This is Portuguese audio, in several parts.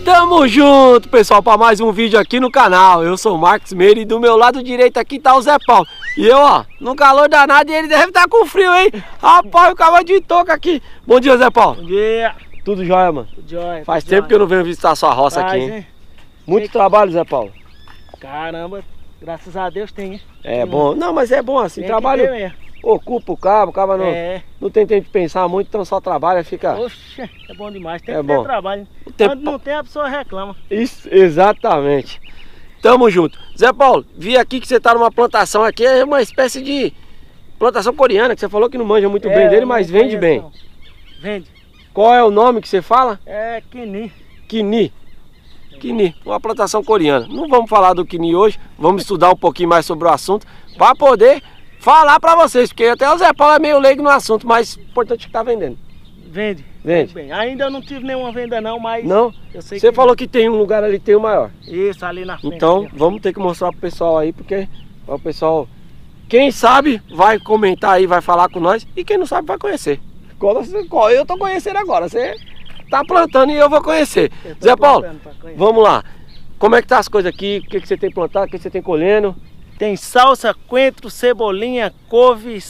Tamo junto, pessoal, para mais um vídeo aqui no canal. Eu sou o Marcos Meira e do meu lado direito aqui tá o Zé Paulo. E eu, ó, no calor danado, e ele deve estar com frio, hein? Rapaz, o cavalo de touca aqui. Bom dia, Zé Paulo. Bom dia. Tudo jóia, mano? Tudo jóia. Faz tempo que eu não venho visitar a sua roça aqui, hein? Muito trabalho, Zé Paulo. Caramba, graças a Deus tem, hein? É bom. Não, mas é bom assim, trabalho ocupa o cabo não tem tempo de pensar muito, então só trabalha, fica... Oxe, é bom demais, tem que ter trabalho. Quando não tem, a pessoa reclama. Isso, exatamente. Tamo junto. Zé Paulo, vi aqui que você tá numa plantação aqui, é uma espécie de plantação coreana, que você falou que não manja muito bem dele, mas vende bem. Não. Vende. Qual é o nome que você fala? É Quini. Quini. Quini, uma plantação coreana. Não vamos falar do Quini hoje, vamos estudar um pouquinho mais sobre o assunto, para poder falar pra vocês, porque até o Zé Paulo é meio leigo no assunto, mas o importante é que tá vendendo. Vende. Vende. Bem. Ainda eu não tive nenhuma venda não, mas... Não? Eu sei Você falou que tem um lugar ali, tem o maior. Isso, ali na frente. Então, ali. Vamos ter que mostrar pro pessoal aí, porque o pessoal, quem sabe, vai comentar aí, vai falar com nós, e quem não sabe vai conhecer. Eu tô conhecendo agora, você tá plantando e eu vou conhecer. Zé Paulo, vamos lá. Como é que tá as coisas aqui? O que você tem plantado, o que você tem colhendo? Tem salsa, coentro, cebolinha, couve,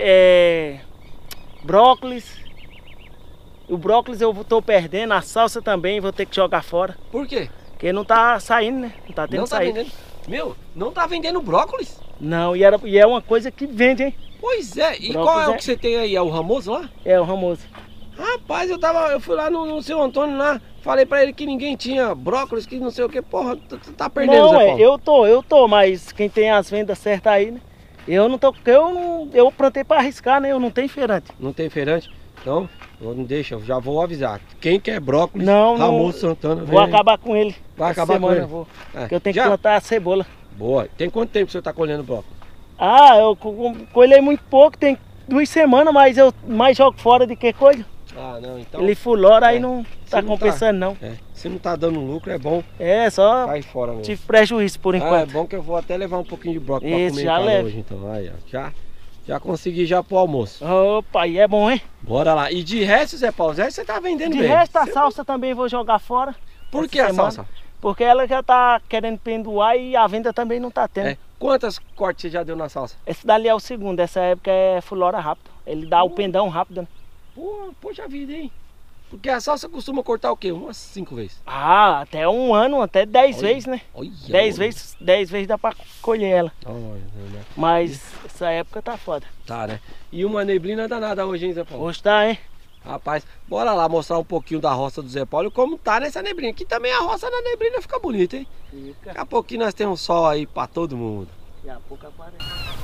brócolis. O brócolis eu tô perdendo, a salsa também vou ter que jogar fora. Por quê? Porque não tá saindo, né? Não tá tendo saída. Vendendo. Meu, não tá vendendo brócolis? Não, e é uma coisa que vende, hein? Pois é, e brócolis qual é o que você tem aí? É o Ramoso lá? É, o Ramoso. Rapaz, eu fui lá no seu Antônio lá, falei pra ele que ninguém tinha brócolis, que não sei o que, porra, tu tá perdendo, não, Zé Paulo. eu tô, mas quem tem as vendas certas aí, né? Eu não tô, eu plantei pra arriscar, né? Eu não tenho feirante. Não tem feirante? Então, não deixa, eu já vou avisar. Quem quer brócolis, Ramoso Santana, vou acabar com ele. Vai acabar com ele? Vou. Porque eu tenho que plantar a cebola. Boa. Tem quanto tempo que você tá colhendo brócolis? Ah, eu colhei muito pouco, tem 2 semanas, mas eu mais jogo fora do que coisa. Ah, não, então... Ele fulora, aí não tá compensando, não. Se não tá dando lucro, é bom. É, só cai fora mesmo. Tive prejuízo por enquanto. É bom que eu vou até levar um pouquinho de brócolis pra comer já leva. hoje, então. Aí, ó, já consegui já pro almoço. Opa, aí é bom, hein? Bora lá. E de resto, Zé Paulo, você tá vendendo bem. De resto, a salsa também vou jogar fora. Por que a salsa? Porque ela já tá querendo penduar e a venda também não tá tendo. Quantas cortes você já deu na salsa? Esse dali é o segundo, essa época é fulora rápido. Ele dá o pendão rápido, né? Poxa vida, hein? Porque a salsa costuma cortar o quê? Umas 5 vezes? Ah, até um ano, até 10 vezes, né? 10 vezes dá pra colher ela. Mas essa época tá foda. Tá, né? E uma neblina danada hoje, hein, Zé Paulo? Hoje tá, hein? Rapaz, bora lá mostrar um pouquinho da roça do Zé Paulo e como tá nessa neblina. Aqui também a roça na neblina fica bonita, hein? Fica. Daqui a pouquinho nós temos um sol aí pra todo mundo. Daqui a pouco aparece.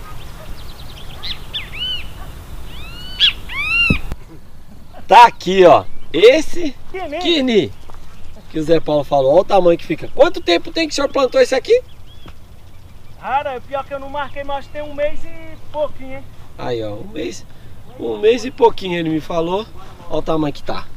Tá aqui, ó. Esse Quini que o Zé Paulo falou. Olha o tamanho que fica. Quanto tempo tem que o senhor plantou esse aqui? Cara, pior que eu não marquei, mas tem 1 mês e pouquinho, hein? Aí, ó, 1 mês e pouquinho ele me falou. Olha o tamanho que tá.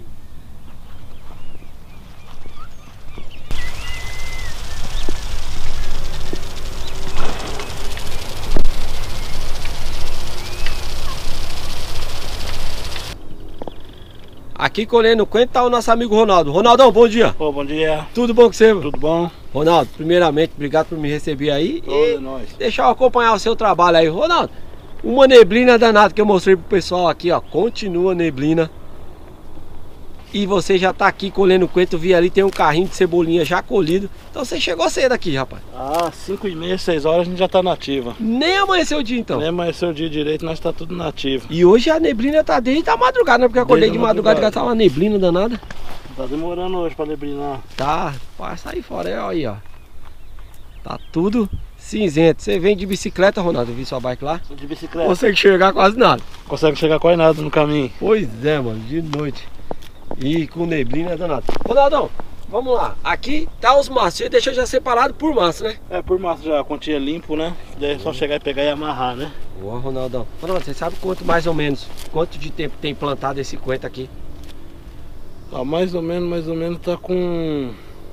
Aqui colhendo o coentro tá o nosso amigo Ronaldo. Ronaldão, bom dia. Bom dia. Tudo bom com você? Tudo bom. Ronaldo, primeiramente, obrigado por me receber aí. Nós. Deixa eu acompanhar o seu trabalho aí. Ronaldo, uma neblina danada que eu mostrei pro pessoal aqui, ó. Continua neblina. E você já tá aqui colhendo coentro. Vi ali, tem um carrinho de cebolinha já colhido. Então você chegou cedo aqui, rapaz. 5h30, 6 horas a gente já tá nativa. Nem amanheceu o dia então. Nem amanheceu o dia direito, nós tá tudo nativo. E hoje a neblina tá desde a madrugada, né? Porque eu acordei de madrugada e já tá uma neblina danada. Tá demorando hoje pra neblinar. Tá, passa aí fora, aí ó. Tá tudo cinzento. Você vem de bicicleta, Ronaldo? Eu vi sua bike lá. De bicicleta. Consegue chegar quase nada. Consegue chegar quase nada no caminho. Pois é, mano, de noite. E com neblina danada. Ronaldão, vamos lá. Aqui tá os maços. Você deixou já separado por maço, né? É, por maço já, continha limpo, né? Daí é só chegar e pegar e amarrar, né? Boa, Ronaldão. Ronaldo, você sabe quanto mais ou menos, quanto de tempo tem plantado esse coentro aqui? Mais ou menos tá com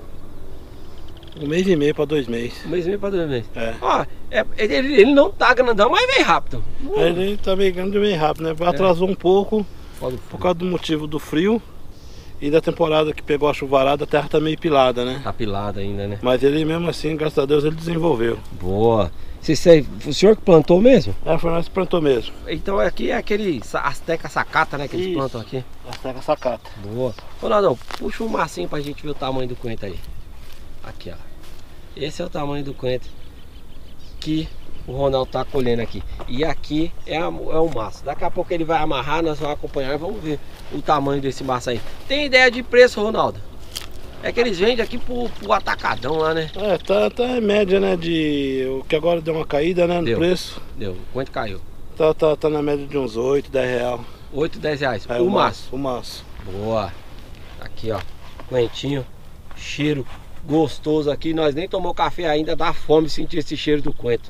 1 mês e meio para 2 meses. 1 mês e meio para 2 meses. É. Ó, ele não tá grandão, mas vem rápido. Ele tá meio grande e bem rápido, né? Atrasou um pouco por causa do motivo do frio. E da temporada que pegou a chuvarada, a terra tá meio pilada, né? Tá pilada ainda, né? Mas ele mesmo assim, graças a Deus, ele desenvolveu. Boa. O senhor que plantou mesmo? É, foi nós que plantou mesmo. Então aqui é aquele Azteca Sacata, né? Que eles plantam aqui. Azteca Sacata. Boa. Ronaldão, puxa um massinho pra gente ver o tamanho do coentro aí. Aqui, ó. Esse é o tamanho do coentro que o Ronaldo tá colhendo aqui. E aqui é o maço. Daqui a pouco ele vai amarrar, nós vamos acompanhar e vamos ver o tamanho desse maço aí. Tem ideia de preço, Ronaldo? É que eles vendem aqui pro atacadão lá, né? É, tá em média, né? O que agora deu uma caída, né? No preço. Deu. Quanto caiu? Tá na média de uns 8, 10 reais. 8, 10 reais. É, o maço. O maço. Boa. Aqui, ó. Coentinho. Cheiro gostoso aqui. Nós nem tomou café ainda. Dá fome sentir esse cheiro do coentro.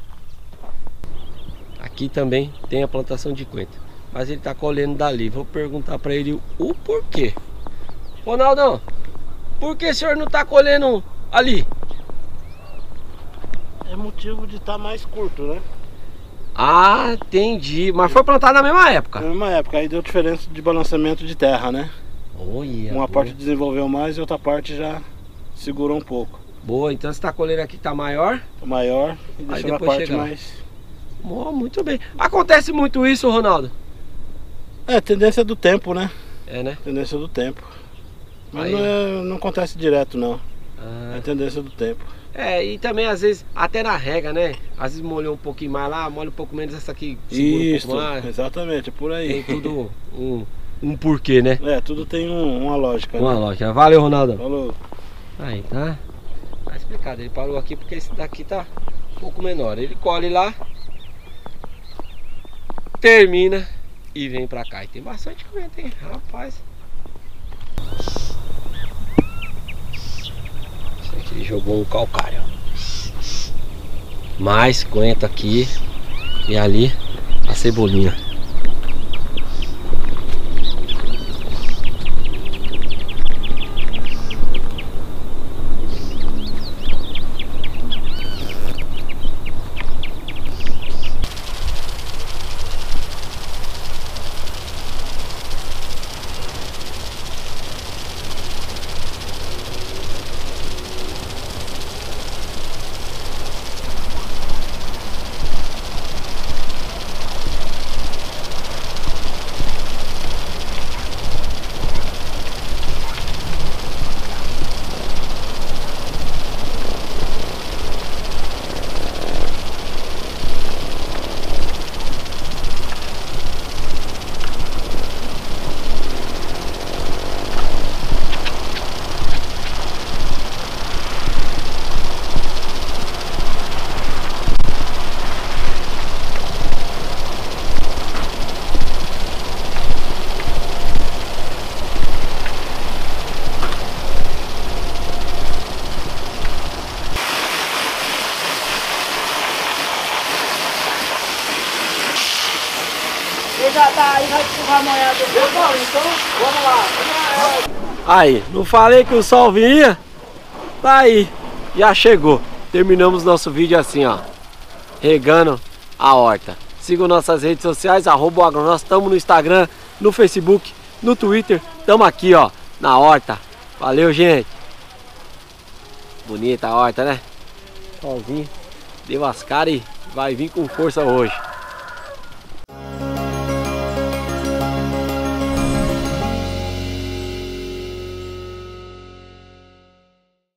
Aqui também tem a plantação de coentro. Mas ele tá colhendo dali. Vou perguntar pra ele o porquê. Ronaldão, por que o senhor não tá colhendo ali? É motivo de estar mais curto, né? Ah, entendi. Mas foi plantado na mesma época? Na mesma época, aí deu diferença de balanceamento de terra, né? Uma parte desenvolveu mais e outra parte já segurou um pouco. Boa, então você tá colhendo aqui que tá maior? Maior e deixando a parte mais... Oh, muito bem. Acontece muito isso, Ronaldo? É, tendência do tempo, né? É, né? Tendência do tempo. Mas aí... não acontece direto, não. É tendência do tempo. É, e também às vezes, até na rega, né? Às vezes molhou um pouquinho mais lá, molha um pouco menos, essa aqui segura isso, um pouco mais. Exatamente, é por aí. Tem tudo um porquê, né? É, tudo tem uma lógica. Uma lógica. Valeu, Ronaldo. Falou. Aí, tá? Tá explicado. Ele parou aqui porque esse daqui tá um pouco menor. Ele colhe lá, termina e vem pra cá. E tem bastante coentro, hein? Rapaz. Esse aqui jogou um calcário. Mais coentro aqui. E ali a cebolinha. Já tá aí, vai empurrar amanhã depois. Então, vamos lá. Aí, não falei que o sol vinha? Tá aí, já chegou. Terminamos nosso vídeo assim, ó, regando a horta. Sigam nossas redes sociais, @agronós. Estamos no Instagram, no Facebook, no Twitter. Estamos aqui, ó, na horta. Valeu, gente. Bonita a horta, né? Solzinho. Deu as caras e vai vir com força hoje.